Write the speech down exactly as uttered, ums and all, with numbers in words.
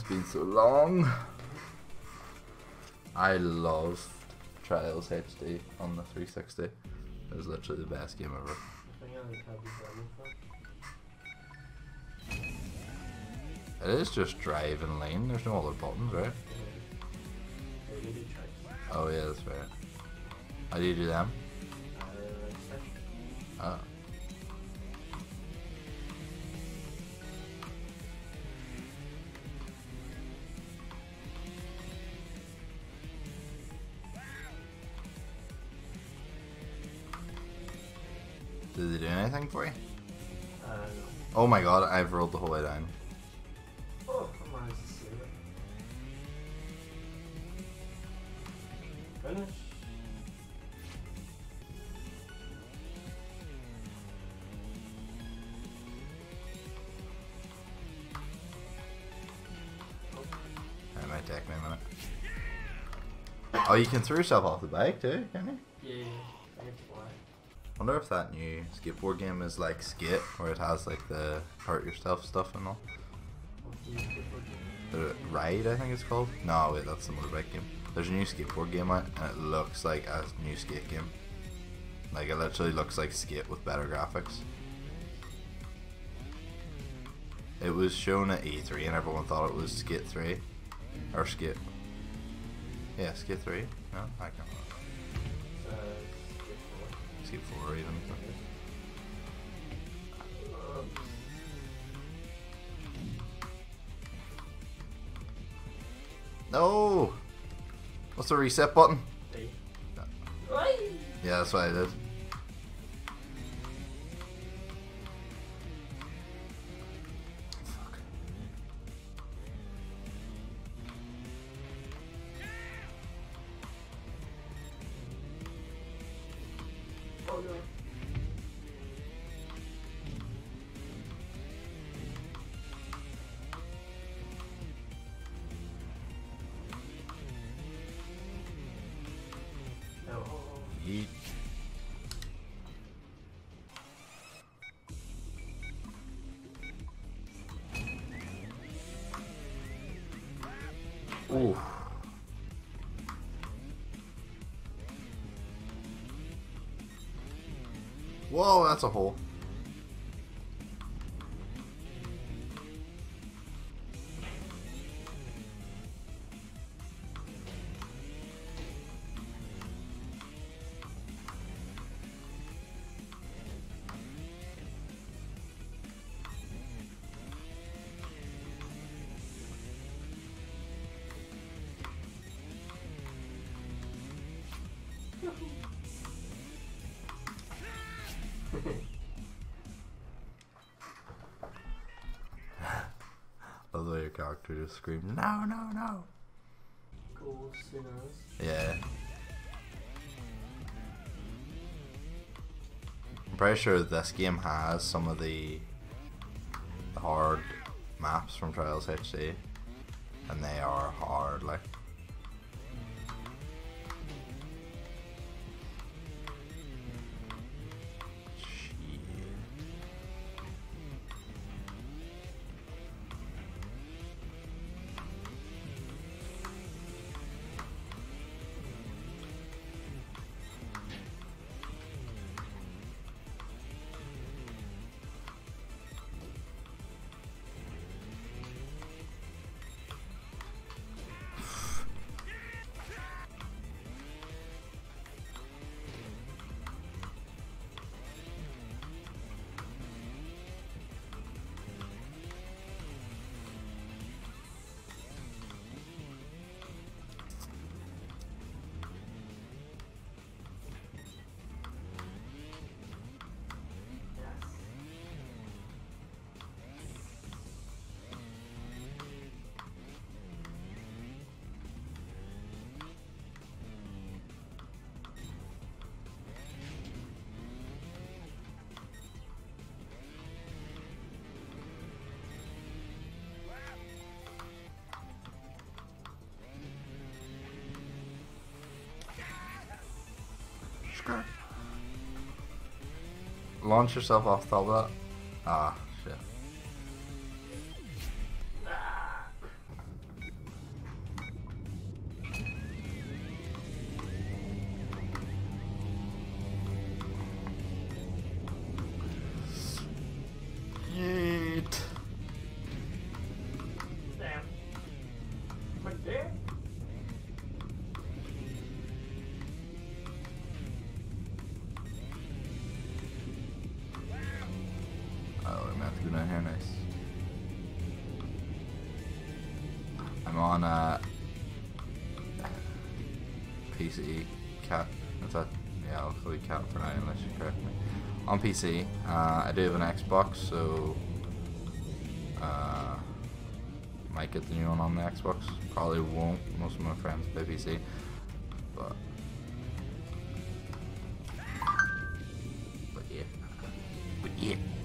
been so long. I loved Trials H D on the three sixty. It was literally the best game ever. I think I only had the demo for. It is just drive and lane, there's no other buttons, right? Yeah, you do tricks. Oh yeah, that's right. How do you do them? Uh, six. Oh. Did they do anything for you? Uh, no. Oh my god, I've rolled the whole way down. Oh, I managed to save it. Finish. That might take me a minute. Oh, you can throw yourself off the bike too, can you? Yeah, I get fly. Wonder if that new skateboard game is like Skate, where it has like the hurt yourself stuff and all. What's the new skateboard game? The Ride, I think it's called. No, wait, that's the motorbike game. There's a new skateboard game out, and it looks like a new skate game. Like it literally looks like Skate with better graphics. It was shown at E three, and everyone thought it was Skate three, or Skate. Yeah, Skate three. No, I can't. Uh, skateboard. Skate four even. Um, No. What's the reset button? D. No. Right. Yeah, that's what I did. Fuck. Oh no. No. Yeet. Ooh. Whoa, that's a hole. Love the way your character just screamed, no, no, no. Cool sinners. Yeah. I'm pretty sure this game has some of the hard maps from Trials H D, and they are hard, like. Shit. Launch yourself off the top of that. Ah, shit. doing here? Nice. I'm on uh, P C cat. Is that? Yeah, I'll call you cat for now unless you correct me. On P C, uh, I do have an Xbox, so uh, might get the new one on the Xbox. Probably won't. Most of my friends play P C, but but yeah, but yeah.